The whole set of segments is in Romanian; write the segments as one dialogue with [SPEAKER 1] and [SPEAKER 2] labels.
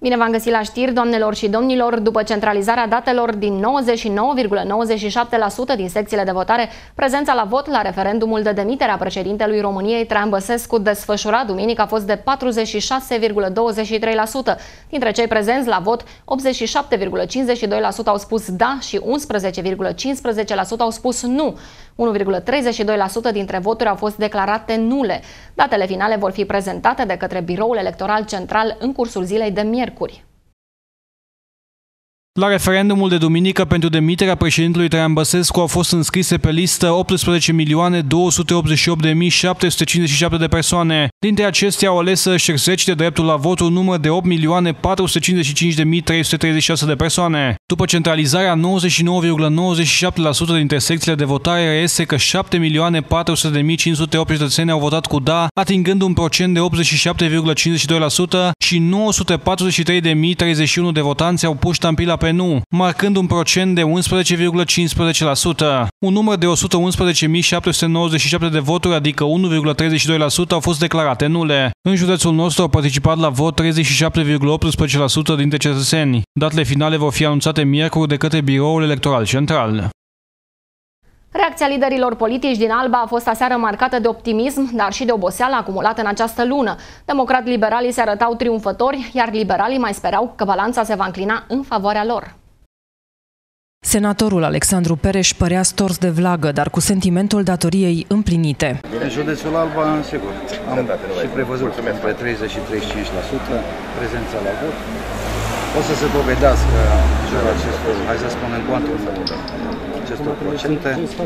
[SPEAKER 1] Bine v-am găsit la știri, doamnelor și domnilor. După centralizarea datelor din 99,97% din secțiile de votare, prezența la vot la referendumul de demitere a președintelui României, Traian Băsescu, desfășurat duminică, a fost de 46,23%. Dintre cei prezenți la vot, 87,52% au spus da și 11,15% au spus nu. 1,32% dintre voturi au fost declarate nule. Datele finale vor fi prezentate de către Biroul Electoral Central în cursul zilei de miercuri.
[SPEAKER 2] La referendumul de duminică pentru demiterea președintelui Traian Băsescu au fost înscrise pe listă 18.288.757 de persoane. Dintre acestea au ales să-și exercite dreptul la vot un număr de 8.455.336 de persoane. După centralizarea, 99,97% dintre secțiile de votare reiese că 7.400.508 cetățeni au votat cu da, atingând un procent de 87,52% și 943.031 de votanți au pus ștampila pe nu, marcând un procent de 11,15%. Un număr de 111.797 de voturi, adică 1,32%, au fost declarate nule. În județul nostru au participat la vot 37,18% dintre cetățeni. Datele finale vor fi anunțate miercuri de către Biroul Electoral Central.
[SPEAKER 1] Reacția liderilor politici din Alba a fost aseară marcată de optimism, dar și de oboseală acumulată în această lună. Democrat-liberalii se arătau triumfători, iar liberalii mai sperau că balanța se va înclina în favoarea lor.
[SPEAKER 3] Senatorul Alexandru Pereș părea stors de vlagă, dar cu sentimentul datoriei împlinite.
[SPEAKER 4] În județul Alba, sigur, am și prevăzut între 30 și 35% prezența la vot. O să se dovedească în jurul acestor, hai să spunem, cuantum acestor procente.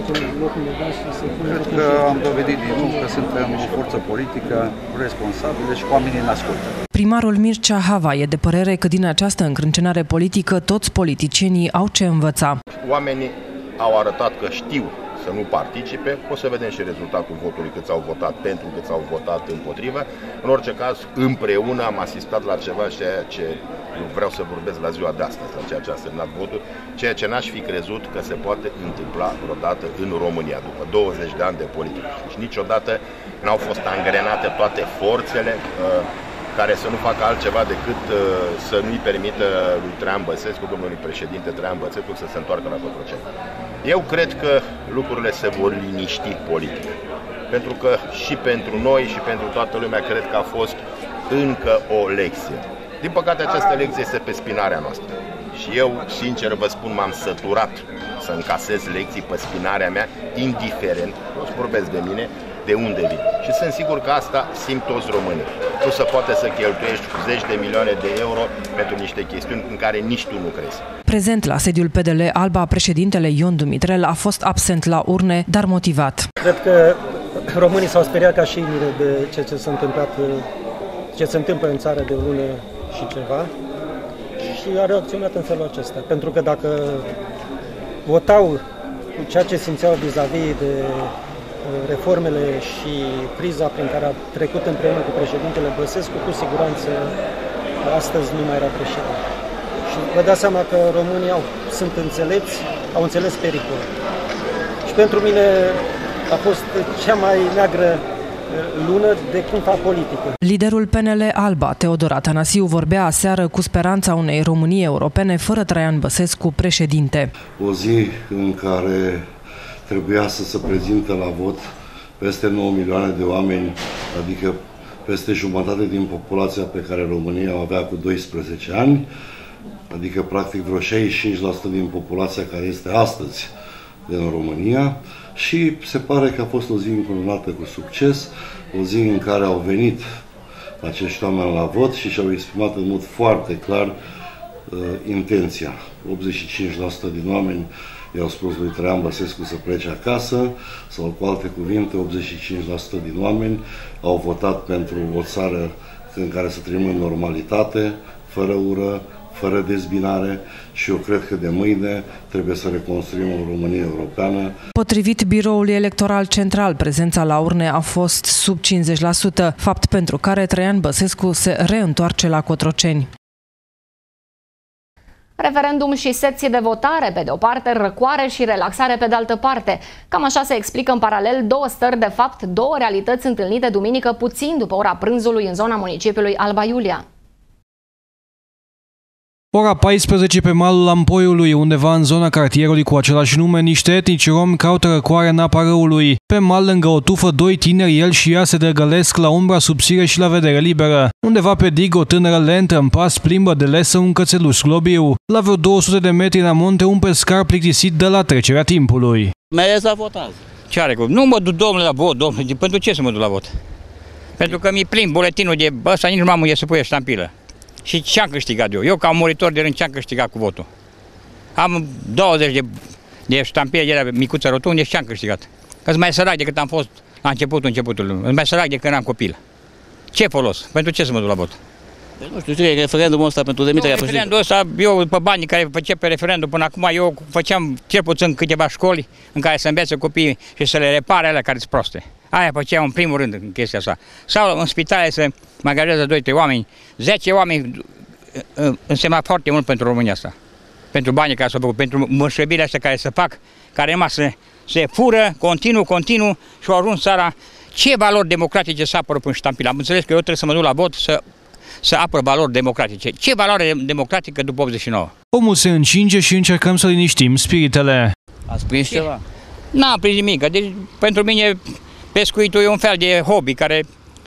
[SPEAKER 4] Cred că am dovedit din nou că suntem o forță politică responsabilă și cu oamenii ne ascultă.
[SPEAKER 3] Primarul Mircea Hava e de părere că din această încrâncenare politică toți politicienii au ce învăța.
[SPEAKER 5] Oamenii au arătat că știu să nu participe, o să vedem și rezultatul votului, câți au votat pentru, câți au votat împotrivă. În orice caz, împreună am asistat la ceva ce eu vreau să vorbesc la ziua de astăzi, la ceea ce a semnat votul, ceea ce n-aș fi crezut că se poate întâmpla vreodată în România, după 20 de ani de politică. Și niciodată n-au fost angrenate toate forțele care să nu facă altceva decât să nu-i permită lui Traian Băsescu, domnului președinte Traian Băsescu, să se întoarcă la Cotroceni. Eu cred că lucrurile se vor liniști politic. Pentru că și pentru noi și pentru toată lumea cred că a fost încă o lecție. Din păcate, această lecție este pe spinarea noastră. Și eu, sincer vă spun, m-am săturat să încasez lecții pe spinarea mea, indiferent, nu vorbesc de mine, de unde vin. Și sunt sigur că asta simt toți românii. Nu se poate să cheltuiești zeci de milioane de euro pentru niște chestiuni în care nici tu nu crezi.
[SPEAKER 3] Prezent la sediul PDL Alba, președintele Ion Dumitrel a fost absent la urne, dar motivat.
[SPEAKER 6] Cred că românii s-au speriat ca și mine de ce s-a întâmplat, ce se întâmplă în țară de o lună și ceva, și a reacționat în felul acesta. Pentru că dacă votau cu ceea ce simțeau vis-a-vis de reformele și criza prin care a trecut împreună cu președintele Băsescu, cu siguranță astăzi nu mai era președinte. Și vă dați seama că românii sunt înțelepți, au înțeles pericolul. Și pentru mine a fost cea mai neagră lună de cândva politică.
[SPEAKER 3] Liderul PNL Alba, Teodor Atanasiu, vorbea aseară cu speranța unei Românii europene fără Traian Băsescu președinte.
[SPEAKER 7] O zi în care trebuia să se prezinte la vot peste 9 milioane de oameni, adică peste jumătate din populația pe care România o avea cu 12 ani, adică practic vreo 65% din populația care este astăzi din România, și se pare că a fost o zi încununată cu succes, o zi în care au venit acești oameni la vot și și-au exprimat în mod foarte clar intenția. 85% din oameni i-au spus lui Traian Băsescu să plece acasă, sau cu alte cuvinte, 85% din oameni au votat pentru o țară în care să trăim în normalitate, fără ură, fără dezbinare, și eu cred că de mâine trebuie să reconstruim o Românie europeană.
[SPEAKER 3] Potrivit Biroului Electoral Central, prezența la urne a fost sub 50%, fapt pentru care Traian Băsescu se reîntoarce la Cotroceni.
[SPEAKER 1] Referendum și secții de votare pe de o parte, răcoare și relaxare pe de altă parte. Cam așa se explică în paralel două stări de fapt, două realități întâlnite duminică puțin după ora prânzului în zona municipiului Alba Iulia.
[SPEAKER 2] Ora 14 pe malul Lampoiului, undeva în zona cartierului cu același nume, niște etnici romi caută răcoare în apa râului. Pe mal, lângă o tufă, doi tineri, el și ea, se dregălesc la umbra subțire și la vedere liberă. Undeva pe dig, o tânără lentă în pas plimbă de lesă un cățeluș globiu. La vreo 200 de metri în amonte, un pescar plictisit de la trecerea timpului.
[SPEAKER 8] Mereu să votează. Ce are? Nu mă duc, domnule, la vot, domnule. Pentru ce să mă duc la vot? Pentru că mi plimb buletinul de ăsta, nici nu m-am unde să pui ștampilă. Și ce-am câștigat eu? Eu, ca un muritor de rând, ce-am câștigat cu votul? Am 20 de ștampile de la micuță rotunde și ce-am câștigat? Că-s mai sărac decât am fost la începutul. Sunt mai sărac decât eram copil. Ce folos? Pentru ce să mă duc la vot?
[SPEAKER 9] Nu știu, ce e referendumul ăsta pentru demiterea președintelui?
[SPEAKER 8] Referendumul ăsta, eu, pe banii care făceam pe referendum până acum, eu făceam cel puțin câteva școli în care să învețe copiii și să le repare alea care sunt proste. Aia făceam în primul rând în chestia asta. Sau în spitale să mă angajează 2-3 oameni, 10 oameni însemna foarte mult pentru România asta. Pentru banii care s-au făcut, pentru mășăbirile astea care se fac, care numai se fură continuu și au ajuns țara. Ce valori democratice să apără până ștampila? Am înțeles că eu trebuie să mă duc la vot să apăr valori democratice. Ce valoare democratică după 89?
[SPEAKER 2] Omul se încinge și încercăm să liniștim spiritele.
[SPEAKER 9] Ați prins ceva?
[SPEAKER 8] N-am prins nimic. Deci, pentru mine, pescuitul e un fel de hobby care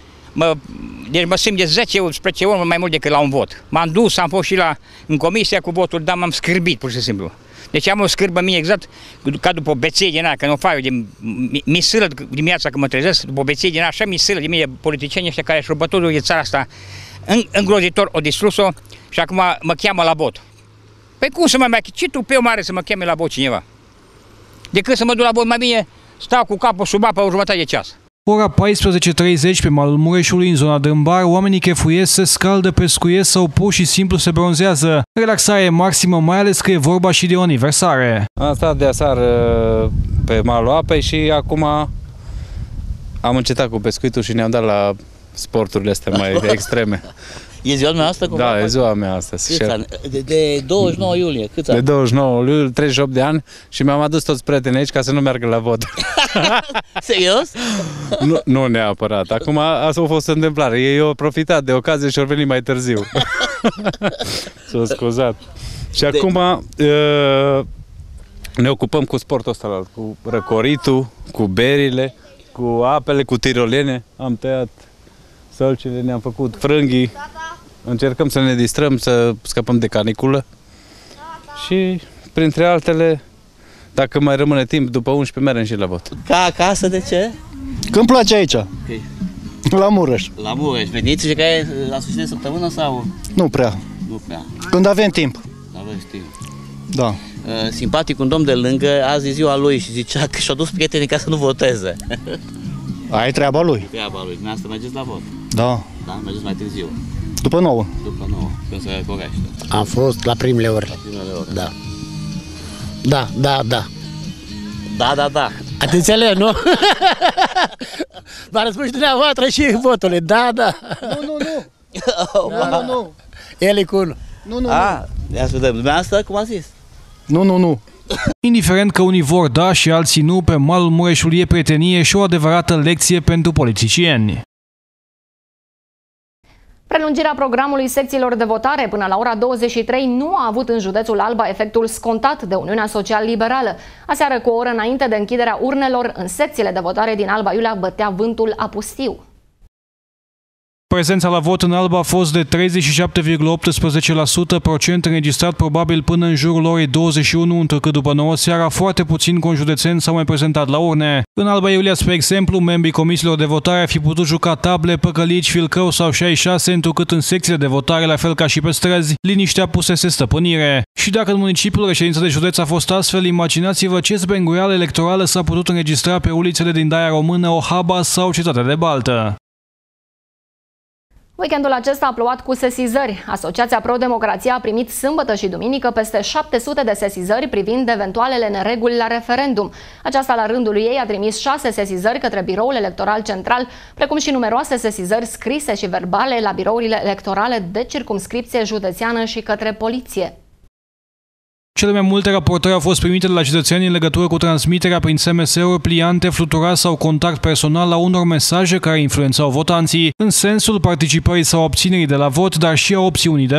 [SPEAKER 8] deci mă simt de 10 ori mai mult decât la un vot. M-am dus, am fost și în comisia cu votul, dar m-am scârbit, pur și simplu. Deci am o scârbă mine exact ca după o beție din aia, că nu fac eu de misilă dimineața când mă trezesc, după o beție din aia, așa misilă de mine, politicienii ăștia care și-au bătut de țara asta îngrozitor, o distrus-o și acum mă cheamă la vot. Păi cum să ce tupeu mare să mă cheme la vot cineva? Decât să mă duc la vot, mai bine stau cu capul sub apă o jumătate de ceas.
[SPEAKER 2] Ora 14:30 pe malul Mureșului, în zona Dâmbar, oamenii chefuiesc, se scaldă, pescuiesc sau pur și simplu se bronzează. Relaxarea e maximă, mai ales că e vorba și de o aniversare.
[SPEAKER 10] Am stat de aseară pe malul apei și acum am încetat cu pescuitul și ne-am dat la sporturile astea mai extreme.
[SPEAKER 9] E ziua mea asta?
[SPEAKER 10] Da, e ziua mea asta.
[SPEAKER 9] De 29 iulie, câți ani?
[SPEAKER 10] De 29 iulie, 38 de ani și mi-am adus toți prietenii aici ca să nu meargă la vot.
[SPEAKER 9] Serios?
[SPEAKER 10] Nu neapărat. Acum asta a fost o întâmplare. Ei au profitat de ocazie și au venit mai târziu. S-au scuzat. Și acum ne ocupăm cu sportul ăsta, cu răcoritul, cu berile, cu apele, cu tirolene. Am tăiat sălcile, ne-am făcut frânghii, încercăm să ne distrăm, să scăpăm de caniculă și, printre altele, dacă mai rămâne timp, după 11 mergem și la vot.
[SPEAKER 9] Ca acasă, de ce?
[SPEAKER 11] Că îmi place aici, la Mureș.
[SPEAKER 9] La Mureș, veniți și care la sfârșit de săptămână sau?
[SPEAKER 11] Nu prea.
[SPEAKER 9] Nu prea.
[SPEAKER 11] Când avem timp.
[SPEAKER 9] Aveți timp.
[SPEAKER 11] Da.
[SPEAKER 9] Simpatic, un domn de lângă, azi e ziua lui și zicea că și-a dus prietenii ca să nu voteze.
[SPEAKER 11] Aia e treaba lui.
[SPEAKER 9] Treaba lui. Dumneavoastră mergeți la vot?
[SPEAKER 11] Da.
[SPEAKER 9] Da? Mergeți mai târziu?
[SPEAKER 11] După 9.
[SPEAKER 9] După 9, când se recorește.
[SPEAKER 12] Am fost la primele ore.
[SPEAKER 9] La primele ore?
[SPEAKER 12] Da. Da. Ați înțeles, nu? V-a răspuns și dumneavoastră și voturile. Da. Nu. El e cu unul.
[SPEAKER 11] Nu.
[SPEAKER 9] Ia să vedem. Dumneavoastră, cum a zis?
[SPEAKER 11] Nu.
[SPEAKER 2] Indiferent că unii vor da și alții nu, pe malul Mureșului e prietenie și o adevărată lecție pentru politicieni.
[SPEAKER 1] Prelungirea programului secțiilor de votare până la ora 23 nu a avut în județul Alba efectul scontat de Uniunea Social-Liberală. Aseară, cu o oră înainte de închiderea urnelor, în secțiile de votare din Alba Iulia bătea vântul apustiu.
[SPEAKER 2] Prezența la vot în Alba a fost de 37,18%, procent înregistrat probabil până în jurul orei 21, întrucât după 9 seara foarte puțini conjudețeni s-au mai prezentat la urne. În Alba Iulia, spre exemplu, membrii comisiilor de votare ar fi putut juca table, păcălici, filcău sau 66, întrucât în secțiile de votare, la fel ca și pe străzi, liniștea pusese stăpânire. Și dacă în municipiul reședință de județ a fost astfel, imaginați-vă ce zbenguială electorală s-a putut înregistra pe ulițele din Daia Română, Ohaba sau Cetatea de Baltă.
[SPEAKER 1] Weekendul acesta a plouat cu sesizări. Asociația Pro-Democrație a primit sâmbătă și duminică peste 700 de sesizări privind eventualele nereguli la referendum. Aceasta, la rândul ei, a trimis 6 sesizări către Biroul Electoral Central, precum și numeroase sesizări scrise și verbale la birourile electorale de circumscripție județeană și către poliție.
[SPEAKER 2] Cele mai multe raportări au fost primite de la cetățeni în legătură cu transmiterea prin SMS-uri, pliante, fluturați sau contact personal la unor mesaje care influențau votanții în sensul participării sau obținerii de la vot, dar și a opțiunii de vot.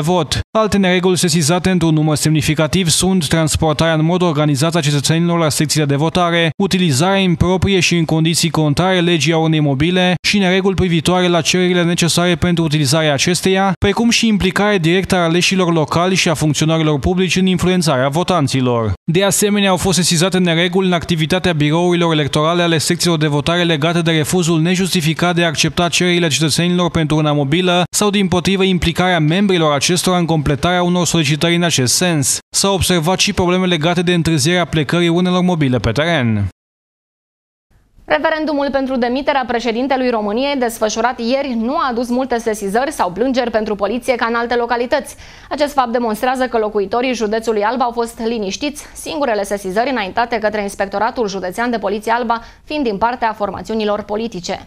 [SPEAKER 2] Alte nereguli sesizate într-un număr semnificativ sunt transportarea în mod organizat a cetățenilor la secțiile de votare, utilizarea improprie și în condiții contrare legii a urnei mobile și nereguli privitoare la cererile necesare pentru utilizarea acesteia, precum și implicarea directă a aleșilor locali și a funcționarilor publici în influențarea votanților. De asemenea, au fost sesizate nereguli în activitatea birourilor electorale ale secțiilor de votare legate de refuzul nejustificat de a accepta cererile cetățenilor pentru urna mobilă sau, dimpotrivă, implicarea membrilor acestora în completarea unor solicitări în acest sens. S-au observat și probleme legate de întârzierea plecării urnelor mobile pe teren.
[SPEAKER 1] Referendumul pentru demiterea președintelui României, desfășurat ieri, nu a adus multe sesizări sau plângeri pentru poliție ca în alte localități. Acest fapt demonstrează că locuitorii județului Alba au fost liniștiți, singurele sesizări înaintate către Inspectoratul Județean de Poliție Alba fiind din partea formațiunilor politice.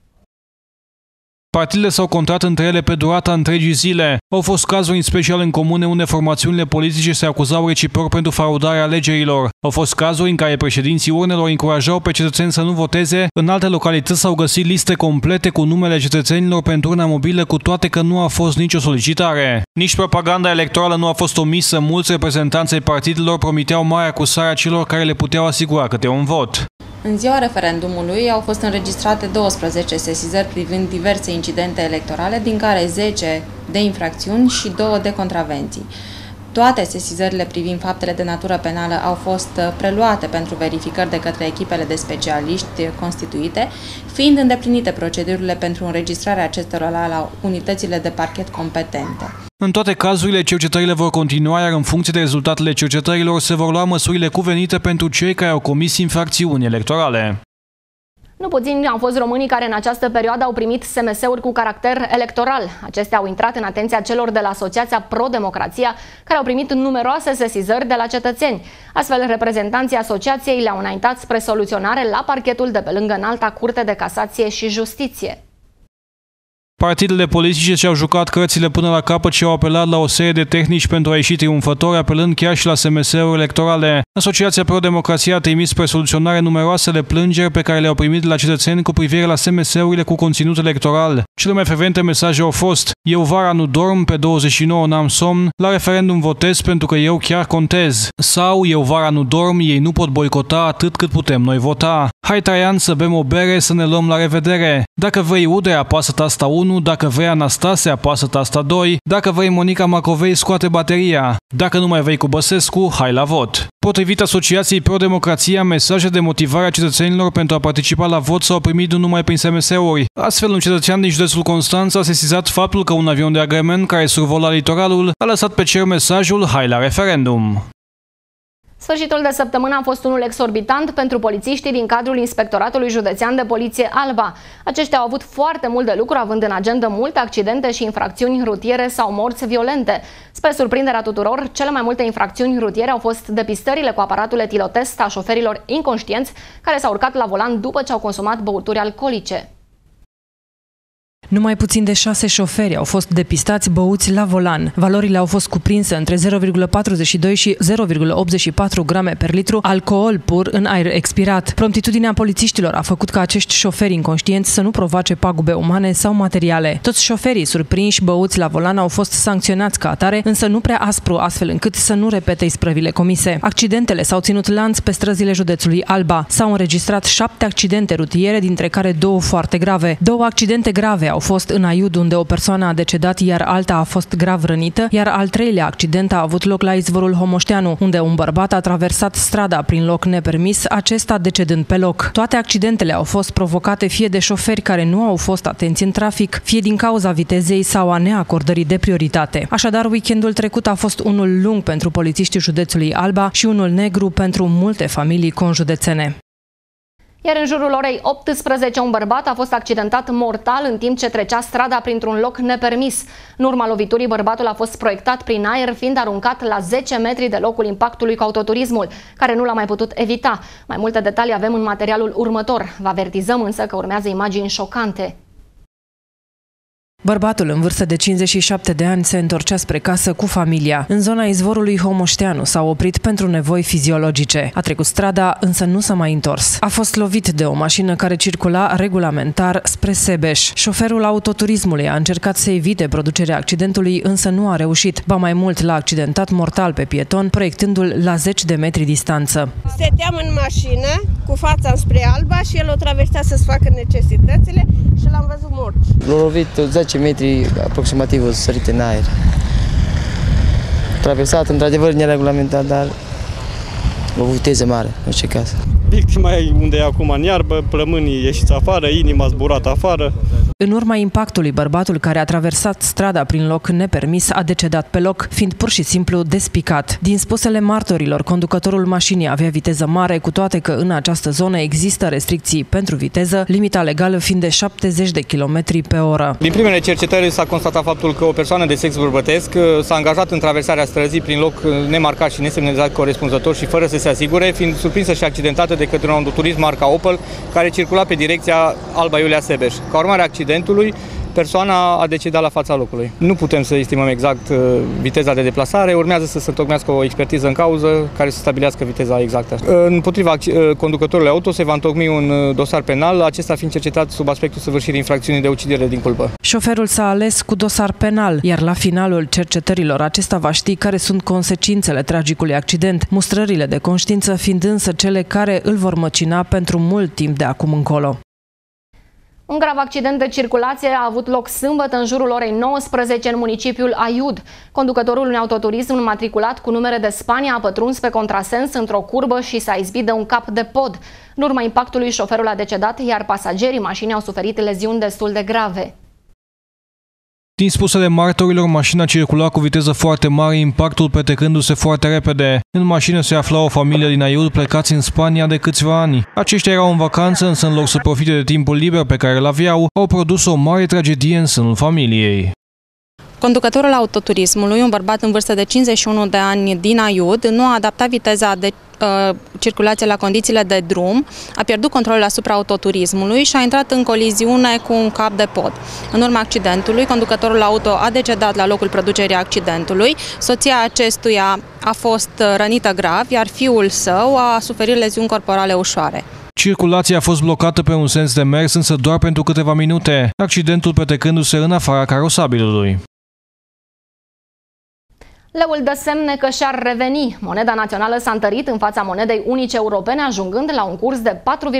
[SPEAKER 2] Partidele s-au contrat între ele pe durata întregii zile. Au fost cazuri în special în comune unde formațiunile politice se acuzau reciproc pentru fraudarea alegerilor. Au fost cazuri în care președinții urnelor încurajau pe cetățeni să nu voteze. În alte localități s-au găsit liste complete cu numele cetățenilor pentru urna mobilă, cu toate că nu a fost nicio solicitare. Nici propaganda electorală nu a fost omisă. Mulți reprezentanți ai partidelor promiteau mare acusare a celor care le puteau asigura câte un vot.
[SPEAKER 13] În ziua referendumului au fost înregistrate 12 sesizări privind diverse incidente electorale, din care 10 de infracțiuni și 2 de contravenții. Toate sesizările privind faptele de natură penală au fost preluate pentru verificări de către echipele de specialiști constituite, fiind îndeplinite procedurile pentru înregistrarea acestora la unitățile de parchet competente.
[SPEAKER 2] În toate cazurile, cercetările vor continua, iar în funcție de rezultatele cercetărilor se vor lua măsurile cuvenite pentru cei care au comis infracțiuni electorale.
[SPEAKER 1] Nu puțini au fost românii care în această perioadă au primit SMS-uri cu caracter electoral. Acestea au intrat în atenția celor de la Asociația Pro-Democrația, care au primit numeroase sesizări de la cetățeni. Astfel, reprezentanții asociației le-au înaintat spre soluționare la parchetul de pe lângă Înalta Curte de Casație și Justiție.
[SPEAKER 2] Partidele politice și-au jucat cărțile până la capăt și au apelat la o serie de tehnici pentru a ieși triumfători, apelând chiar și la SMS-uri electorale. Asociația Pro-Democrația a trimis spre soluționare numeroasele plângeri pe care le-au primit de la cetățeni cu privire la SMS-urile cu conținut electoral. Cele mai frecvente mesaje au fost: eu vara nu dorm, pe 29 n-am somn, la referendum votez pentru că eu chiar contez. Sau eu vara nu dorm, ei nu pot boicota atât cât putem noi vota. Hai Traian să bem o bere, să ne luăm la revedere. Dacă vrei Udea, apasă tasta 1, dacă vrei Anastase, apasă tasta 2, dacă vrei Monica Macovei, scoate bateria. Dacă nu mai vrei cu Băsescu, hai la vot. Potrivit Asociației Pro-Democrația, mesaje de motivare a cetățenilor pentru a participa la vot s-au primit nu numai prin SMS-uri. Astfel, un cetățean din județul Constanța a sesizat faptul că un avion de agrement care survola litoralul a lăsat pe cer mesajul hai la referendum.
[SPEAKER 1] Sfârșitul de săptămână a fost unul exorbitant pentru polițiștii din cadrul Inspectoratului Județean de Poliție Alba. Aceștia au avut foarte mult de lucru, având în agendă multe accidente și infracțiuni rutiere sau morți violente. Spre surprinderea tuturor, cele mai multe infracțiuni rutiere au fost depistările cu aparatul etilotest a șoferilor inconștienți care s-au urcat la volan după ce au consumat băuturi alcoolice.
[SPEAKER 3] Numai puțin de 6 șoferi au fost depistați băuți la volan. Valorile au fost cuprinse între 0,42 și 0,84 grame per litru alcool pur în aer expirat. Promptitudinea polițiștilor a făcut ca acești șoferi inconștienți să nu provoace pagube umane sau materiale. Toți șoferii surprinși băuți la volan au fost sancționați ca atare, însă nu prea aspru, astfel încât să nu repete isprăvile comise. Accidentele s-au ținut lanț pe străzile județului Alba. S-au înregistrat 7 accidente rutiere, dintre care 2 foarte grave. 2 accidente grave au fost în Aiud, unde o persoană a decedat, iar alta a fost grav rănită, iar al 3-lea accident a avut loc la izvorul Homoșteanu, unde un bărbat a traversat strada prin loc nepermis, acesta decedând pe loc. Toate accidentele au fost provocate fie de șoferi care nu au fost atenți în trafic, fie din cauza vitezei sau a neacordării de prioritate. Așadar, weekendul trecut a fost unul lung pentru polițiștii județului Alba și unul negru pentru multe familii conjudețene.
[SPEAKER 1] Iar în jurul orei 18, un bărbat a fost accidentat mortal în timp ce trecea strada printr-un loc nepermis. În urma loviturii, bărbatul a fost proiectat prin aer, fiind aruncat la 10 metri de locul impactului cu autoturismul, care nu l-a mai putut evita. Mai multe detalii avem în materialul următor. Vă avertizăm însă că urmează imagini șocante.
[SPEAKER 3] Bărbatul în vârstă de 57 de ani se întorcea spre casă cu familia. În zona izvorului Homoșteanu s-a oprit pentru nevoi fiziologice. A trecut strada, însă nu s-a mai întors. A fost lovit de o mașină care circula regulamentar spre Sebeș. Șoferul autoturismului a încercat să evite producerea accidentului, însă nu a reușit. Ba mai mult, l-a accidentat mortal pe pieton, proiectându-l la 10 de metri distanță.
[SPEAKER 14] Stăteam în mașină, cu fața spre Alba și el o traversa să-ți facă necesitățile și l-am văzut mort.
[SPEAKER 15] L-a lovit 10 metri aproximativ, sărit în aer. Traversat, într-adevăr, neregulamentat, dar o viteză mare, în orice caz.
[SPEAKER 16] Victima e unde e acum în iarbă, plămânii ieșiți afară, inima zburat afară.
[SPEAKER 3] În urma impactului, bărbatul care a traversat strada prin loc nepermis a decedat pe loc, fiind pur și simplu despicat. Din spusele martorilor, conducătorul mașinii avea viteză mare, cu toate că în această zonă există restricții pentru viteză, limita legală fiind de 70 de km pe oră.
[SPEAKER 16] Din primele cercetări s-a constatat faptul că o persoană de sex bărbătesc s-a angajat în traversarea străzii prin loc nemarcat și nesemnalizat corespunzător și fără să se asigure, fiind surprinsă și accidentată de către un autoturism marca Opel care circula pe direcția Alba Iulia-Sebeș. Ca urmare a accidentului, persoana a decedat la fața locului. Nu putem să estimăm exact viteza de deplasare, urmează să se întocmească o expertiză în cauză care să stabilească viteza exactă. Împotriva conducătorului auto se va întocmi un dosar penal, acesta fiind cercetat sub aspectul săvârșirii infracțiunii de ucidere din culpă.
[SPEAKER 3] Șoferul s-a ales cu dosar penal, iar la finalul cercetărilor acesta va ști care sunt consecințele tragicului accident, mustrările de conștiință fiind însă cele care îl vor măcina pentru mult timp de acum încolo.
[SPEAKER 1] Un grav accident de circulație a avut loc sâmbătă în jurul orei 19 în municipiul Aiud. Conducătorul unui autoturism înmatriculat cu numere de Spania a pătruns pe contrasens într-o curbă și s-a izbit de un cap de pod. În urma impactului, șoferul a decedat, iar pasagerii mașinii au suferit leziuni destul de grave.
[SPEAKER 2] Din spusele martorilor, mașina circula cu viteză foarte mare, impactul petrecându-se foarte repede. În mașină se afla o familie din Aiud plecați în Spania de câțiva ani. Aceștia erau în vacanță, însă în loc să profite de timpul liber pe care îl aveau, au produs o mare tragedie în sânul familiei.
[SPEAKER 13] Conducătorul autoturismului, un bărbat în vârstă de 51 de ani din Aiud, nu a adaptat viteza de circulație la condițiile de drum, a pierdut controlul asupra autoturismului și a intrat în coliziune cu un cap de pod. În urma accidentului, conducătorul auto a decedat la locul producerii accidentului, soția acestuia a fost rănită grav, iar fiul său a suferit leziuni corporale ușoare.
[SPEAKER 2] Circulația a fost blocată pe un sens de mers, însă doar pentru câteva minute, accidentul petrecându-se în afara carosabilului.
[SPEAKER 1] Leul dă semne că și-ar reveni. Moneda națională s-a întărit în fața monedei unice europene, ajungând la un curs de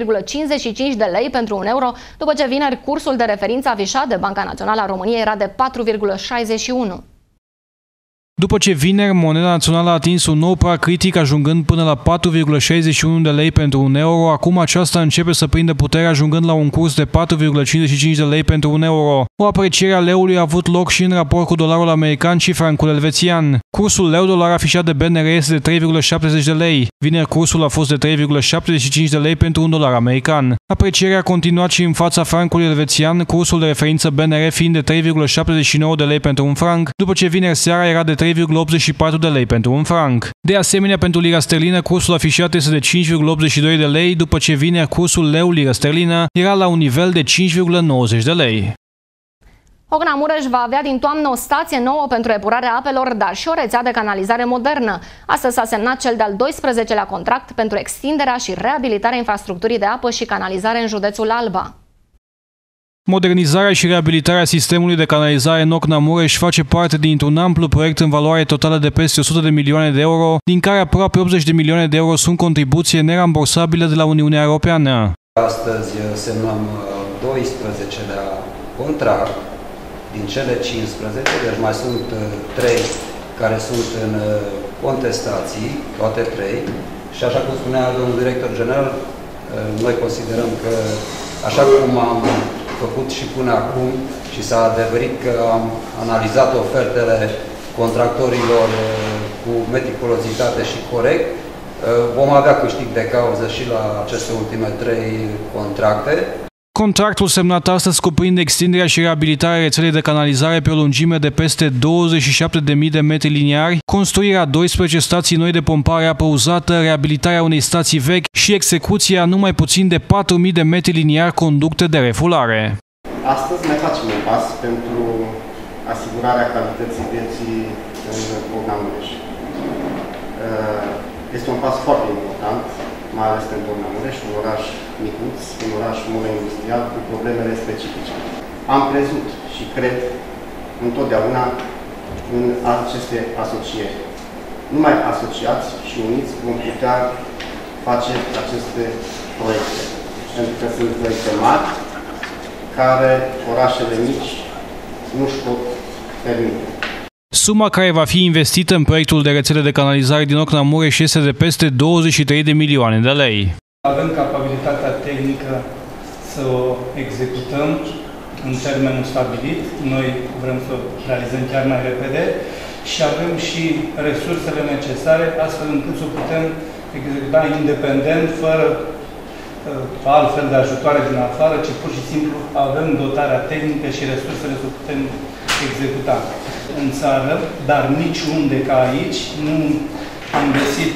[SPEAKER 1] 4,55 de lei pentru un euro, după ce vineri cursul de referință afișat de Banca Națională a României era de 4,61.
[SPEAKER 2] După ce vineri, moneda națională a atins un nou prag critic, ajungând până la 4,61 de lei pentru un euro, acum aceasta începe să prindă putere, ajungând la un curs de 4,55 de lei pentru un euro. O apreciere a leului a avut loc și în raport cu dolarul american și francul elvețian. Cursul leu-dolar afișat de BNR este de 3,70 de lei. Vineri cursul a fost de 3,75 de lei pentru un dolar american. Aprecierea a continuat și în fața francului elvețian, cursul de referință BNR fiind de 3,79 de lei pentru un franc, după ce vineri seara era de 3,84 de lei pentru un franc. De asemenea, pentru lira sterlină, cursul afișat este de 5,82 de lei, după ce vineri cursul leu-liră sterlină era la un nivel de 5,90 de lei.
[SPEAKER 1] Ocna Mureș va avea din toamnă o stație nouă pentru epurarea apelor, dar și o rețea de canalizare modernă. Astăzi s-a semnat cel de-al 12-lea contract pentru extinderea și reabilitarea infrastructurii de apă și canalizare în județul Alba.
[SPEAKER 2] Modernizarea și reabilitarea sistemului de canalizare în Ocna Mureș face parte dintr-un amplu proiect în valoare totală de peste 100 de milioane de euro, din care aproape 80 de milioane de euro sunt contribuție nerambursabilă de la Uniunea Europeană.
[SPEAKER 4] Astăzi semnăm 12-lea contract din cele 15, deci mai sunt 3 care sunt în contestații, toate 3, și așa cum spunea domnul director general, noi considerăm că așa cum am făcut și până acum și s-a adeverit că am analizat ofertele contractorilor cu meticulozitate și corect, vom avea câștig de cauză și la aceste ultime 3 contracte.
[SPEAKER 2] Contractul semnat astăzi cuprinde extinderea și reabilitarea rețelei de canalizare pe o lungime de peste 27.000 de metri liniari, construirea 12 stații noi de pompare apă uzată, reabilitarea unei stații vechi și execuția numai puțin de 4.000 de metri liniari conducte de refulare.
[SPEAKER 17] Astăzi mai facem un pas pentru asigurarea calității vieții în Bogdan Mureș. Este un pas foarte important, mai ales pentru Bogdan Mureș, un oraș micuț, un oraș monoindustrial cu problemele specifice. Am crezut și cred întotdeauna în aceste asocieri. Numai asociați și uniți vom putea face aceste proiecte. Pentru că sunt proiecte mari care orașele mici nu-și pot permite.
[SPEAKER 2] Suma care va fi investită în proiectul de rețele de canalizare din Ocna Mureș este de peste 23 de milioane de lei.
[SPEAKER 18] Avem capabilitatea tehnică să o executăm în termenul stabilit. Noi vrem să o realizăm chiar mai repede și avem și resursele necesare astfel încât să o putem executa independent, fără altfel de ajutoare din afară, ci pur și simplu avem dotarea tehnică și resursele să putem executa în țară, dar niciunde ca aici nu am găsit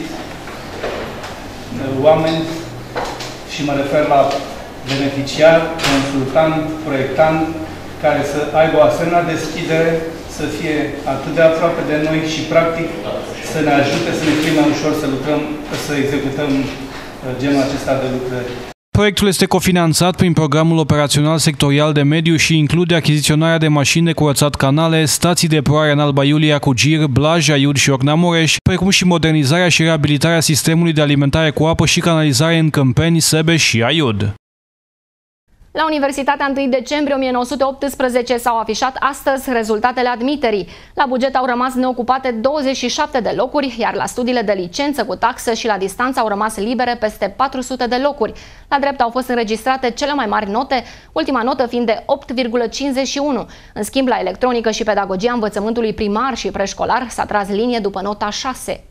[SPEAKER 18] oameni, și mă refer la beneficiar, consultant, proiectant, care să aibă o asemenea deschidere, să fie atât de aproape de noi și practic să ne ajute să ne fie mai ușor să lucrăm, să executăm genul acesta de lucrări.
[SPEAKER 2] Proiectul este cofinanțat prin Programul Operațional Sectorial de Mediu și include achiziționarea de mașini de curățat canale, stații de epurare în Alba Iulia cu Gir, Blaj, Aiud și Ocna Mureș, precum și modernizarea și reabilitarea sistemului de alimentare cu apă și canalizare în Câmpeni, Sebeș și Aiud.
[SPEAKER 1] La Universitatea 1 decembrie 1918 s-au afișat astăzi rezultatele admiterii. La buget au rămas neocupate 27 de locuri, iar la studiile de licență cu taxă și la distanță au rămas libere peste 400 de locuri. La drept au fost înregistrate cele mai mari note, ultima notă fiind de 8,51. În schimb, la electronică și pedagogia învățământului primar și preșcolar s-a tras linie după nota 6.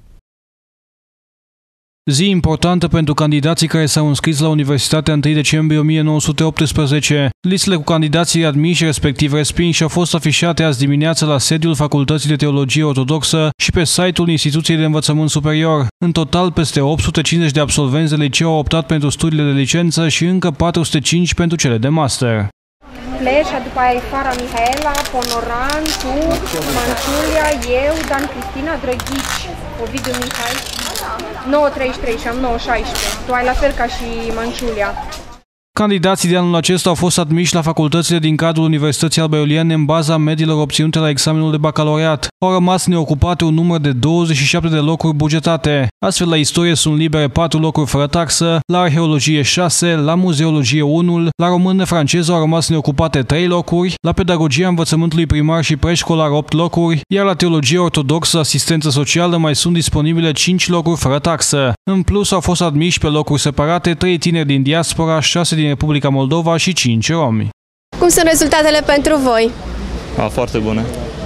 [SPEAKER 2] Zi importantă pentru candidații care s-au înscris la Universitatea 1 decembrie 1918. Listele cu candidații admiși, respectiv respinși, au fost afișate azi dimineață la sediul Facultății de Teologie Ortodoxă și pe site-ul Instituției de Învățământ Superior. În total, peste 850 de absolvenți de liceu au optat pentru studiile de licență și încă 405 pentru cele de master.
[SPEAKER 19] Pleșa, după aia Fara Mihaela, Ponoran, tu, Manciulia, eu, Dan Cristina, Drăghici, Ovidiu Mihai, 9.33 și am 9.16. Tu ai la fel ca și Manciulia.
[SPEAKER 2] Candidații de anul acesta au fost admiși la facultățile din cadrul Universității Alba Iuliene în baza mediilor obținute la examenul de bacalaureat. Au rămas neocupate un număr de 27 de locuri bugetate. Astfel, la istorie sunt libere 4 locuri fără taxă, la arheologie 6, la muzeologie 1, la română-franceză au rămas neocupate 3 locuri, la pedagogia învățământului primar și preșcolar 8 locuri, iar la teologie ortodoxă, asistență socială mai sunt disponibile 5 locuri fără taxă. În plus, au fost admiși pe locuri separate 3 tineri din diaspora, 6 din Republica Moldova și 5 romi.
[SPEAKER 20] Cum sunt rezultatele pentru voi?
[SPEAKER 21] Foarte bune.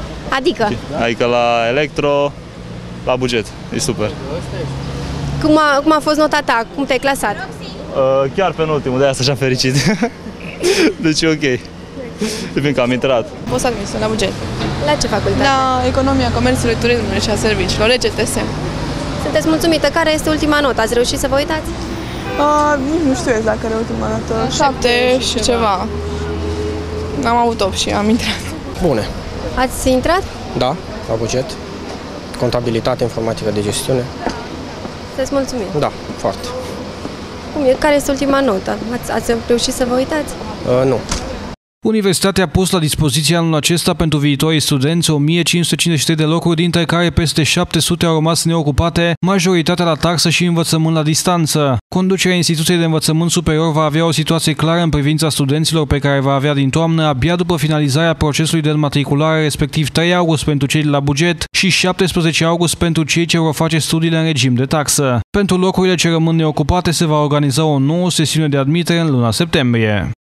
[SPEAKER 21] Adică la electro, la buget. E super.
[SPEAKER 20] Cum a fost nota ta? Cum te-ai clasat?
[SPEAKER 21] Chiar penultimul, de-aia sunt așa fericit. Deci e ok. E bine că am intrat.
[SPEAKER 22] Fost admisă la buget.
[SPEAKER 20] La ce facultate?
[SPEAKER 22] La Economia Comerțului, Turismului și a Serviciilor, ECTS.
[SPEAKER 20] Sunteți mulțumită? Care este ultima notă? Ați reușit să vă uitați?
[SPEAKER 22] Nu știu exact care e ultima notă. 7 și ceva. Am avut 8 și am intrat.
[SPEAKER 23] Bune.
[SPEAKER 20] Ați intrat?
[SPEAKER 23] Da, la buget. Contabilitate, informatică de gestiune.
[SPEAKER 20] Sunteți mulțumit?
[SPEAKER 23] Da, foarte.
[SPEAKER 20] Care este ultima notă? Ați reușit să vă uitați?
[SPEAKER 23] Nu.
[SPEAKER 2] Universitatea a pus la dispoziție anul acesta pentru viitorii studenți 1553 de locuri, dintre care peste 700 au rămas neocupate, majoritatea la taxă și învățământ la distanță. Conducerea Instituției de Învățământ Superior va avea o situație clară în privința studenților pe care va avea din toamnă abia după finalizarea procesului de înmatriculare, respectiv 3 august pentru cei de la buget și 17 august pentru cei ce vor face studiile în regim de taxă. Pentru locurile ce rămân neocupate se va organiza o nouă sesiune de admitere în luna septembrie.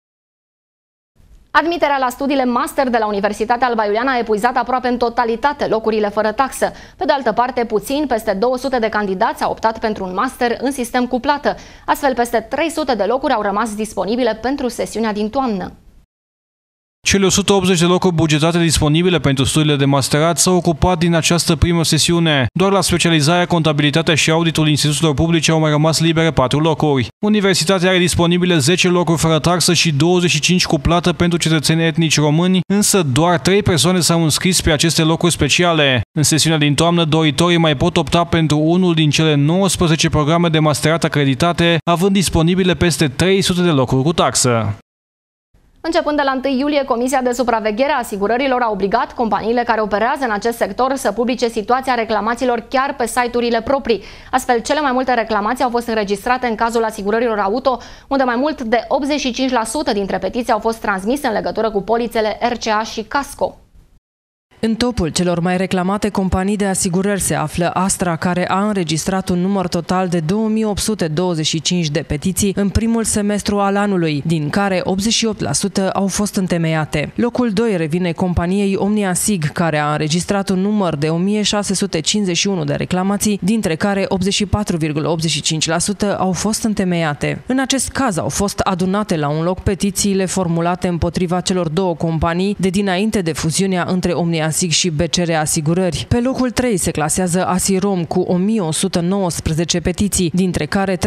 [SPEAKER 1] Admiterea la studiile master de la Universitatea Alba Iuliana a epuizat aproape în totalitate locurile fără taxă. Pe de altă parte, puțin peste 200 de candidați au optat pentru un master în sistem cu plată. Astfel, peste 300 de locuri au rămas disponibile pentru sesiunea din toamnă.
[SPEAKER 2] Cele 180 de locuri bugetate disponibile pentru studiile de masterat s-au ocupat din această primă sesiune. Doar la specializarea, contabilitatea și auditul instituțiilor publice au mai rămas libere 4 locuri. Universitatea are disponibile 10 locuri fără taxă și 25 cu plată pentru cetățeni etnici români, însă doar 3 persoane s-au înscris pe aceste locuri speciale. În sesiunea din toamnă, doritorii mai pot opta pentru unul din cele 19 programe de masterat acreditate, având disponibile peste 300 de locuri cu taxă.
[SPEAKER 1] Începând de la 1 iulie, Comisia de Supraveghere a Asigurărilor a obligat companiile care operează în acest sector să publice situația reclamațiilor chiar pe site-urile proprii. Astfel, cele mai multe reclamații au fost înregistrate în cazul asigurărilor auto, unde mai mult de 85% dintre petiții au fost transmise în legătură cu polițele RCA și Casco.
[SPEAKER 3] În topul celor mai reclamate companii de asigurări se află Astra, care a înregistrat un număr total de 2825 de petiții în primul semestru al anului, din care 88% au fost întemeiate. Locul 2 revine companiei Omniasig, care a înregistrat un număr de 1651 de reclamații, dintre care 84,85% au fost întemeiate. În acest caz au fost adunate la un loc petițiile formulate împotriva celor două companii de dinainte de fuziunea între Omniasig și BCR Asigurări. Pe locul 3 se clasează Asirom cu 1119 petiții, dintre care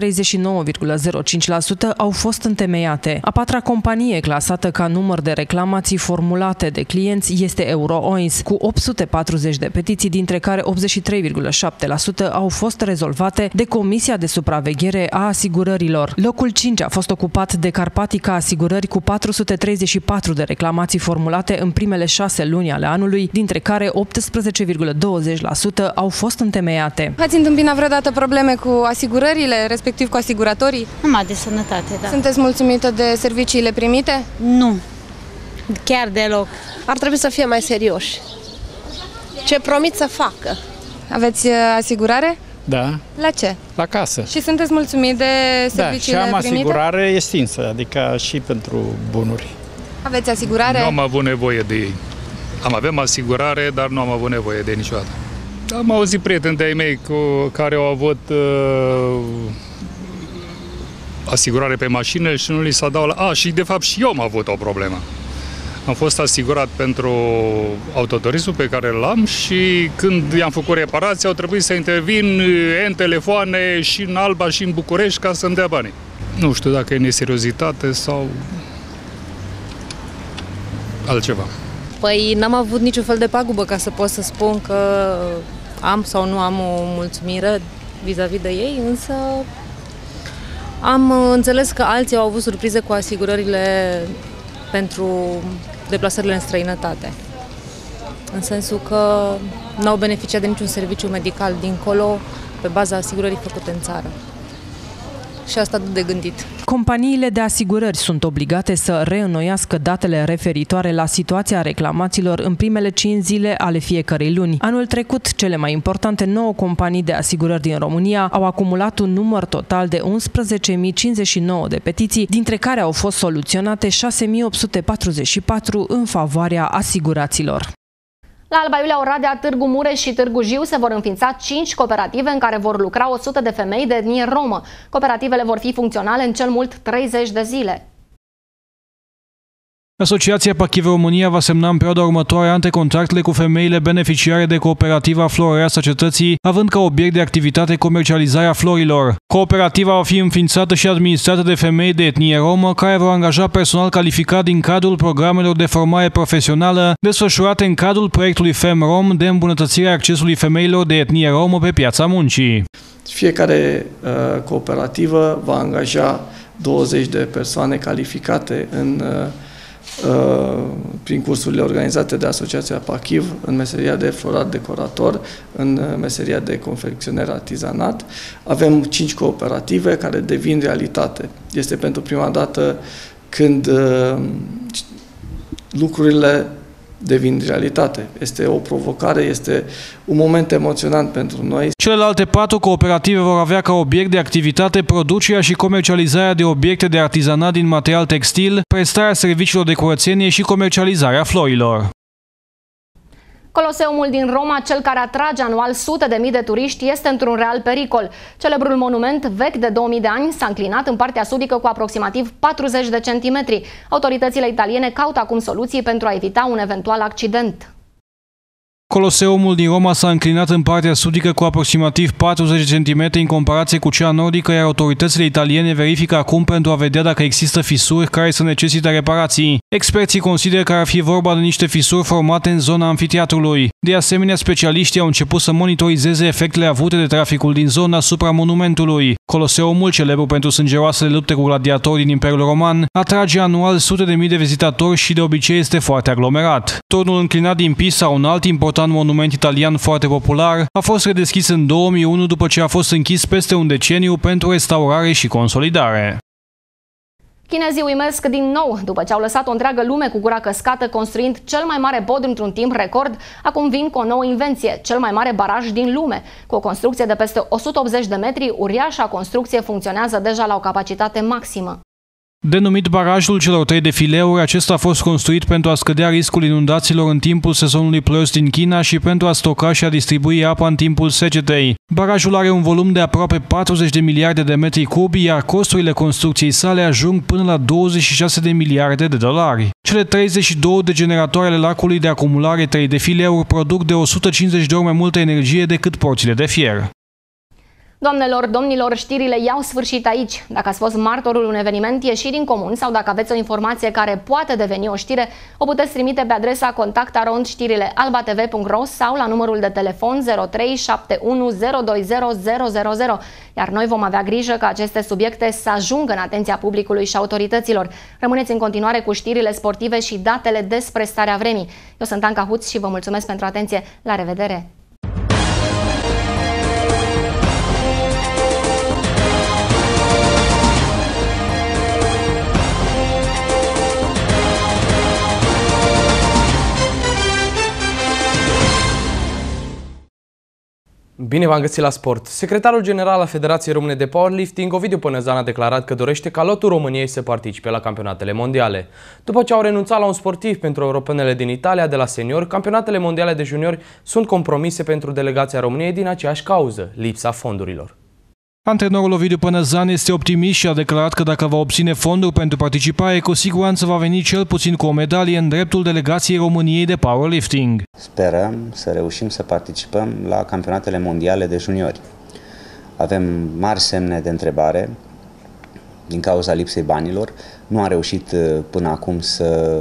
[SPEAKER 3] 39,05% au fost întemeiate. A patra companie clasată ca număr de reclamații formulate de clienți este Eurooins, cu 840 de petiții, dintre care 83,7% au fost rezolvate de Comisia de Supraveghere a Asigurărilor. Locul 5 a fost ocupat de Carpatica Asigurări cu 434 de reclamații formulate în primele 6 luni ale anului, dintre care 18,20% au fost întemeiate.
[SPEAKER 5] Ați întâmpinat vreodată probleme cu asigurările, respectiv cu asiguratorii?
[SPEAKER 6] Numai de sănătate, da.
[SPEAKER 5] Sunteți mulțumită de serviciile primite?
[SPEAKER 6] Nu, chiar deloc.
[SPEAKER 14] Ar trebui să fie mai serioși. Ce promit să facă?
[SPEAKER 5] Aveți asigurare?
[SPEAKER 7] Da.
[SPEAKER 5] La ce?
[SPEAKER 7] La casă.
[SPEAKER 5] Și sunteți mulțumit de serviciile primite?
[SPEAKER 7] Da, și am asigurare extinsă, adică și pentru bunuri.
[SPEAKER 5] Aveți asigurare?
[SPEAKER 24] Nu am avut nevoie de ei. Avem asigurare, dar nu am avut nevoie de niciodată. Am auzit prieteni de-ai mei care au avut asigurare pe mașină și nu li s-a dat la... și de fapt și eu am avut o problemă. Am fost asigurat pentru autoturismul pe care l-am și când i-am făcut reparații au trebuit să intervin în telefoane și în Alba și în București ca să-mi dea banii. Nu știu dacă e neseriozitate sau altceva.
[SPEAKER 25] Păi n-am avut niciun fel de pagubă ca să pot să spun că am sau nu am o mulțumire vis-a-vis de ei, însă am înțeles că alții au avut surprize cu asigurările pentru deplasările în străinătate. În sensul că n-au beneficiat de niciun serviciu medical dincolo pe baza asigurării făcute în țară. Și asta de gândit.
[SPEAKER 3] Companiile de asigurări sunt obligate să reînnoiască datele referitoare la situația reclamațiilor în primele 5 zile ale fiecărei luni. Anul trecut, cele mai importante 9 companii de asigurări din România au acumulat un număr total de 11.059 de petiții, dintre care au fost soluționate 6.844 în favoarea asiguraților.
[SPEAKER 1] La Alba Iulia Oradea, Târgu Mureș și Târgu Jiu se vor înființa 5 cooperative în care vor lucra 100 de femei de etnie romă. Cooperativele vor fi funcționale în cel mult 30 de zile.
[SPEAKER 2] Asociația Pachiv România va semna în perioada următoare antecontractele cu femeile beneficiare de cooperativa Florea Societății, având ca obiect de activitate comercializarea florilor. Cooperativa va fi înființată și administrată de femei de etnie romă, care vor angaja personal calificat din cadrul programelor de formare profesională desfășurate în cadrul proiectului FemRom de îmbunătățire a accesului femeilor de etnie romă pe piața muncii.
[SPEAKER 26] Fiecare cooperativă va angaja 20 de persoane calificate prin cursurile organizate de Asociația Pachiv în meseria de florar decorator, în meseria de confecționer artizanat. Avem 5 cooperative care devin realitate. Este pentru prima dată când lucrurile devin realitate. Este o provocare, este un moment emoționant pentru noi.
[SPEAKER 2] Celelalte 4 cooperative vor avea ca obiect de activitate producerea și comercializarea de obiecte de artizanat din material textil, prestarea serviciilor de curățenie și comercializarea florilor.
[SPEAKER 1] Coloseumul din Roma, cel care atrage anual sute de mii de turiști, este într-un real pericol. Celebrul monument vechi de 2000 de ani s-a înclinat în partea sudică cu aproximativ 40 de centimetri. Autoritățile italiene caută acum soluții pentru a evita un eventual accident.
[SPEAKER 2] Coloseumul din Roma s-a înclinat în partea sudică cu aproximativ 40 cm în comparație cu cea nordică, iar autoritățile italiene verifică acum pentru a vedea dacă există fisuri care să necesită reparații. Experții consideră că ar fi vorba de niște fisuri formate în zona amfiteatrului. De asemenea, specialiștii au început să monitorizeze efectele avute de traficul din zonă asupra monumentului. Coloseumul, celebru pentru sângeroasele lupte cu gladiatori din Imperiul Roman, atrage anual sute de mii de vizitatori și de obicei este foarte aglomerat. Turnul înclinat din Pisa, un alt important monument italian foarte popular, a fost redeschis în 2001 după ce a fost închis peste un deceniu pentru restaurare și consolidare.
[SPEAKER 1] Chinezii uimesc din nou după ce au lăsat o întreagă lume cu gura căscată construind cel mai mare pod într-un timp record. Acum vin cu o nouă invenție, cel mai mare baraj din lume. Cu o construcție de peste 180 de metri, uriașa construcție funcționează deja la o capacitate maximă.
[SPEAKER 2] Denumit barajul celor 3 defileuri, acesta a fost construit pentru a scădea riscul inundațiilor în timpul sezonului ploios din China și pentru a stoca și a distribui apa în timpul secetei. Barajul are un volum de aproape 40 de miliarde de metri cubi, iar costurile construcției sale ajung până la 26 de miliarde de dolari. Cele 32 de generatoare ale lacului de acumulare 3 defileuri produc de 150 de ori mai multă energie decât porțile de fier.
[SPEAKER 1] Doamnelor, domnilor, știrile i-au sfârșit aici. Dacă ați fost martorul unui eveniment ieșit din comun sau dacă aveți o informație care poate deveni o știre, o puteți trimite pe adresa contact@știrile-alba-tv.ro sau la numărul de telefon 0371020000, iar noi vom avea grijă ca aceste subiecte să ajungă în atenția publicului și autorităților. Rămâneți în continuare cu știrile sportive și datele despre starea vremii. Eu sunt Anca Huț și vă mulțumesc pentru atenție. La revedere!
[SPEAKER 8] Bine v-am găsit la sport! Secretarul general al Federației Române de Powerlifting, Ovidiu Pănăzan, a declarat că dorește ca lotul României să participe la campionatele mondiale. După ce au renunțat la un sportiv pentru europenele din Italia de la senior, campionatele mondiale de juniori sunt compromise pentru delegația României din aceeași cauză, lipsa fondurilor.
[SPEAKER 2] Antrenorul Ovidiu Pănăzan este optimist și a declarat că dacă va obține fonduri pentru participare, cu siguranță va veni cel puțin cu o medalie în dreptul delegației României de powerlifting.
[SPEAKER 9] Sperăm să reușim să participăm la campionatele mondiale de juniori. Avem mari semne de întrebare din cauza lipsei banilor. Nu am reușit până acum să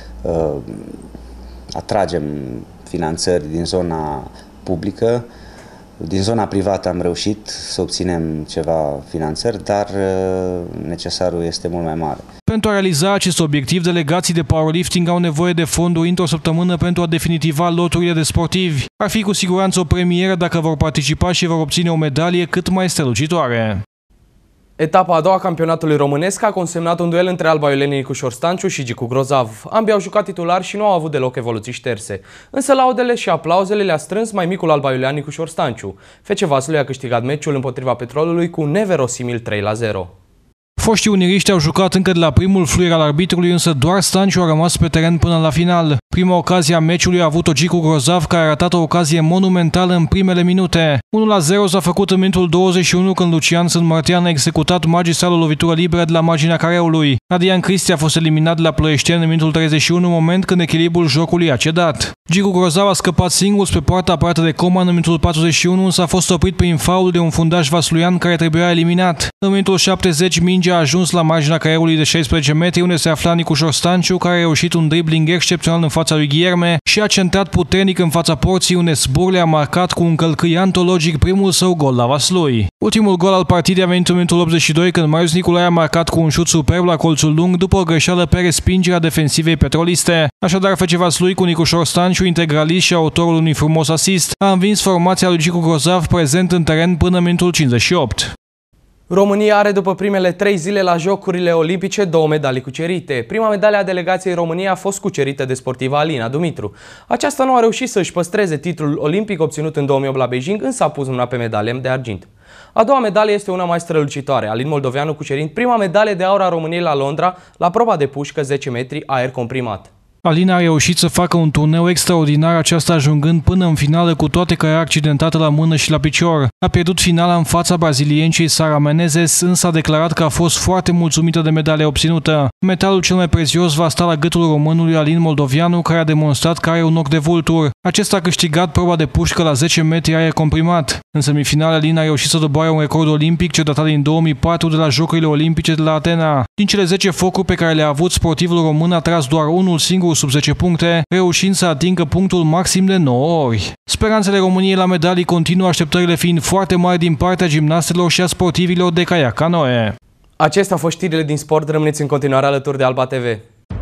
[SPEAKER 9] atragem finanțări din zona publică. Din zona privată am reușit să obținem ceva finanțări, dar necesarul este mult mai mare.
[SPEAKER 2] Pentru a realiza acest obiectiv, delegații de powerlifting au nevoie de fonduri într-o săptămână pentru a definitiva loturile de sportivi. Ar fi cu siguranță o premieră dacă vor participa și vor obține o medalie cât mai strălucitoare.
[SPEAKER 8] Etapa a doua a campionatului românesc a consemnat un duel între Alba Iulianii Nicușor Stanciu și Gicu Grozav. Ambii au jucat titular și nu au avut deloc evoluții șterse. Însă laudele și aplauzele le-a strâns mai micul Alba Iulian Nicușor Stanciu. FC Vaslui a câștigat meciul împotriva Petrolului cu neverosimil 3-0.
[SPEAKER 2] Foștii uniriști au jucat încă de la primul fluier al arbitrului, însă doar Stanciu a rămas pe teren până la final. Prima ocazie a meciului a avut-o Gicu Grozav, care a ratat o ocazie monumentală în primele minute. 1-0 s-a făcut în minutul 21 când Lucian Sântmărtean a executat magistral o lovitură liberă de la marginea careului. Adrian Cristi a fost eliminat de la Ploieșteni în minutul 31, moment când echilibrul jocului a cedat. Gicu Grozav a scăpat singur spre poarta apărată de Coman în minutul 41, însă a fost oprit prin faul de un fundaș vasluian care trebuia eliminat. În minutul 70, mingea a ajuns la marginea careului de 16 metri, unde se afla Nicușor Stanciu, care a reușit un dribbling excepțional în fața lui Ghiерme și a centrat puternic în fața porții, unde Sburle a marcat cu un călcâi antologic primul său gol la Vaslui. Ultimul gol al partidei a venit în minutul 82, când Marius Nicolae a marcat cu un șut superb la colțul lung după o greșeală pe respingerea defensivei petroliste. Așadar, FC Vaslui cu Nicușor Stanciu, integralist și autorul unui frumos asist, a învins formația lui Gicu Grozav, prezent în teren până în minutul 58.
[SPEAKER 8] România are după primele 3 zile la Jocurile Olimpice 2 medalii cucerite. Prima medalie a delegației României a fost cucerită de sportiva Alina Dumitru. Aceasta nu a reușit să-și păstreze titlul olimpic obținut în 2008 la Beijing, însă a pus mâna pe medalie de argint. A doua medalie este una mai strălucitoare, Alin Moldoveanu cucerind prima medalie de aur a României la Londra, la proba de pușcă 10 metri aer comprimat.
[SPEAKER 2] Alina a reușit să facă un turneu extraordinar, aceasta ajungând până în finală, cu toate că era accidentată la mână și la picior. A pierdut finala în fața braziliencei Sara Menezes, însă a declarat că a fost foarte mulțumită de medalia obținută. Metalul cel mai prețios va sta la gâtul românului Alin Moldovianu, care a demonstrat că are un ochi de vultur. Acesta a câștigat proba de pușcă la 10 metri aer comprimat. În semifinale, Alina a reușit să doboare un record olimpic ce data din 2004 de la Jocurile Olimpice de la Atena. Din cele 10 focuri pe care le-a avut, sportivul român a tras doar unul singur sub 10 puncte, reușind să atingă punctul maxim de 9 ori. Speranțele României la medalii continuă, așteptările fiind foarte mari din partea gimnastelor și a sportivilor de caiac canoe.
[SPEAKER 8] Acestea au fost știrile din sport, rămâneți în continuare alături de Alba TV.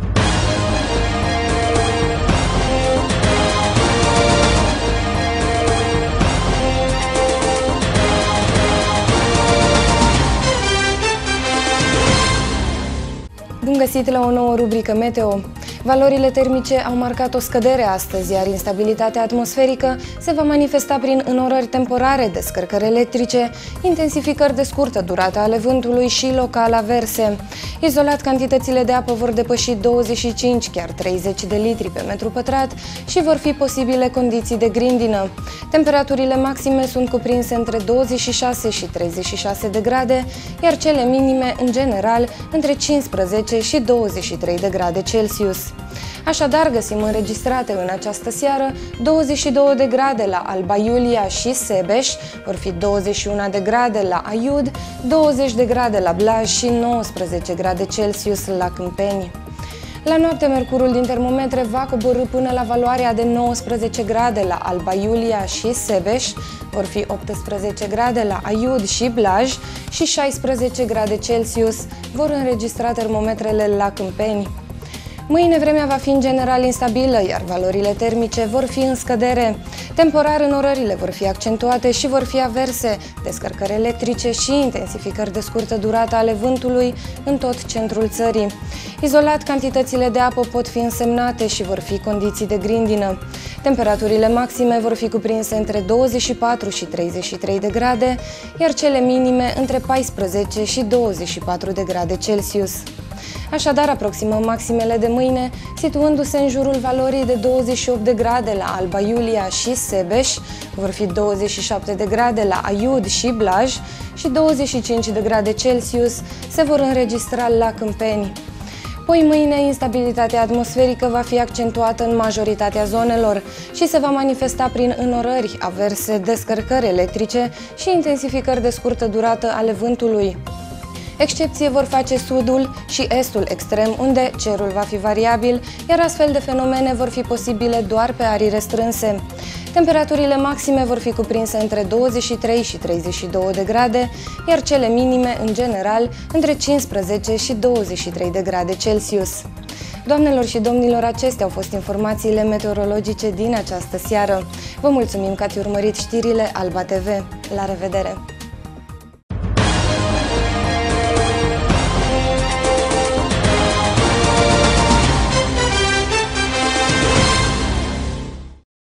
[SPEAKER 10] Bun găsit la o nouă rubrică Meteo. Valorile termice au marcat o scădere astăzi, iar instabilitatea atmosferică se va manifesta prin înnorări temporare, descărcări electrice, intensificări de scurtă durată ale vântului și local averse. Izolat, cantitățile de apă vor depăși 25, chiar 30 de litri pe metru pătrat și vor fi posibile condiții de grindină. Temperaturile maxime sunt cuprinse între 26 și 36 de grade, iar cele minime, în general, între 15 și 23 de grade Celsius. Așadar, găsim înregistrate în această seară 22 de grade la Alba Iulia și Sebeș, vor fi 21 de grade la Aiud, 20 de grade la Blaj și 19 grade Celsius la Câmpeni. La noapte, mercurul din termometre va coborî până la valoarea de 19 grade la Alba Iulia și Sebeș, vor fi 18 grade la Aiud și Blaj și 16 grade Celsius vor înregistra termometrele la Câmpeni. Mâine vremea va fi în general instabilă, iar valorile termice vor fi în scădere. Temporar înnorările vor fi accentuate și vor fi averse, descărcări electrice și intensificări de scurtă durată ale vântului în tot centrul țării. Izolat, cantitățile de apă pot fi însemnate și vor fi condiții de grindină. Temperaturile maxime vor fi cuprinse între 24 și 33 de grade, iar cele minime între 14 și 24 de grade Celsius. Așadar, aproximăm maximele de mâine, situându-se în jurul valorii de 28 de grade la Alba Iulia și Sebeș, vor fi 27 de grade la Aiud și Blaj și 25 de grade Celsius se vor înregistra la Câmpeni. Poi mâine, instabilitatea atmosferică va fi accentuată în majoritatea zonelor și se va manifesta prin înnorări, averse, descărcări electrice și intensificări de scurtă durată ale vântului. Excepție vor face sudul și estul extrem, unde cerul va fi variabil, iar astfel de fenomene vor fi posibile doar pe arii restrânse. Temperaturile maxime vor fi cuprinse între 23 și 32 de grade, iar cele minime, în general, între 15 și 23 de grade Celsius. Doamnelor și domnilor, acestea au fost informațiile meteorologice din această seară. Vă mulțumim că ați urmărit știrile Alba TV. La revedere!